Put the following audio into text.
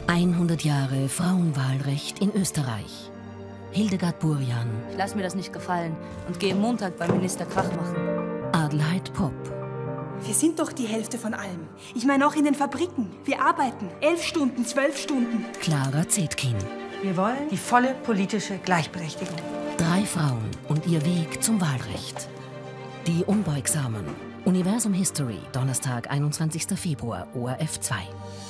100 Jahre Frauenwahlrecht in Österreich. Hildegard Burian. Ich lasse mir das nicht gefallen und gehe Montag beim Minister Krach machen. Adelheid Popp. Wir sind doch die Hälfte von allem. Ich meine auch in den Fabriken. Wir arbeiten 11 Stunden, 12 Stunden. Clara Zetkin. Wir wollen die volle politische Gleichberechtigung. 3 Frauen und ihr Weg zum Wahlrecht. Die Unbeugsamen. Universum History, Donnerstag, 21. Februar, ORF 2.